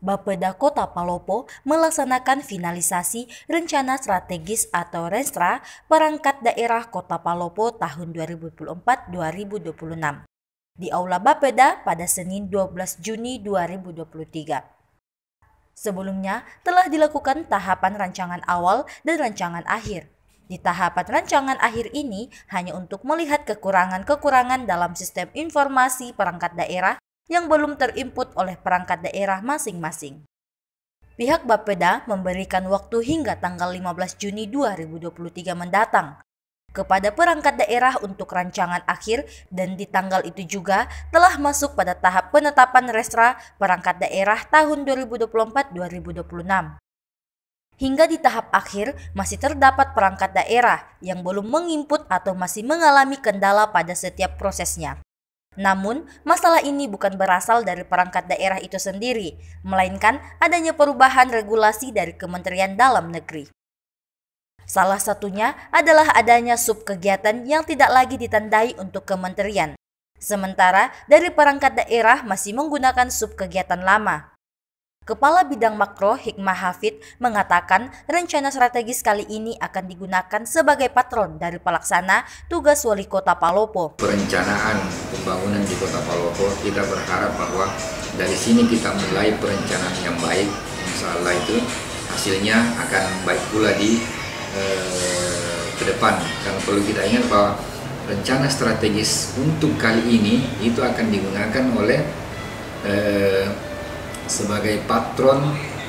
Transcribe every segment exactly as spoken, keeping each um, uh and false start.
Bapeda Kota Palopo melaksanakan finalisasi Rencana Strategis atau Renstra Perangkat Daerah Kota Palopo tahun dua ribu dua puluh empat sampai dua ribu dua puluh enam di Aula Bapeda pada Senin dua belas Juni dua ribu dua puluh tiga. Sebelumnya telah dilakukan tahapan rancangan awal dan rancangan akhir. Di tahapan rancangan akhir ini hanya untuk melihat kekurangan-kekurangan dalam sistem informasi perangkat daerah yang belum terinput oleh perangkat daerah masing-masing. Pihak Bapeda memberikan waktu hingga tanggal lima belas Juni dua ribu dua puluh tiga mendatang kepada perangkat daerah untuk rancangan akhir, dan di tanggal itu juga telah masuk pada tahap penetapan Renstra Perangkat Daerah tahun dua ribu dua puluh empat sampai dua ribu dua puluh enam. Hingga di tahap akhir masih terdapat perangkat daerah yang belum menginput atau masih mengalami kendala pada setiap prosesnya. Namun, masalah ini bukan berasal dari perangkat daerah itu sendiri, melainkan adanya perubahan regulasi dari Kementerian Dalam Negeri. Salah satunya adalah adanya sub kegiatan yang tidak lagi ditandai untuk kementerian, sementara dari perangkat daerah masih menggunakan sub kegiatan lama. Kepala Bidang Makro Hikmah Hafid mengatakan rencana strategis kali ini akan digunakan sebagai patron dari pelaksana tugas Wali Kota Palopo. Perencanaan pembangunan di Kota Palopo, kita berharap bahwa dari sini kita mulai perencanaan yang baik. Insya Allah itu hasilnya akan baik pula di eh, ke depan. Karena perlu kita ingat bahwa rencana strategis untuk kali ini itu akan digunakan oleh eh, sebagai patron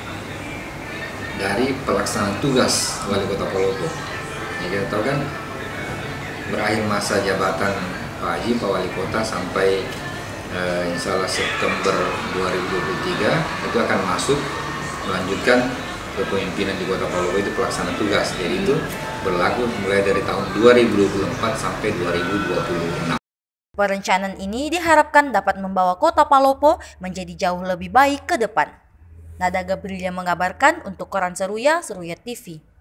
dari pelaksana tugas Wali Kota Palopo. Ya, kita tahu kan berakhir masa jabatan Pak Haji, Pak Wali Kota sampai eh, insya Allah September dua ribu dua puluh tiga itu akan masuk melanjutkan kepemimpinan di Kota Palopo itu pelaksana tugas. Jadi itu berlaku mulai dari tahun dua ribu dua puluh empat sampai dua ribu dua puluh enam. Perencanaan ini diharapkan dapat membawa Kota Palopo menjadi jauh lebih baik ke depan. Nada Gabriela mengabarkan untuk Koran Seruya, Seruya T V.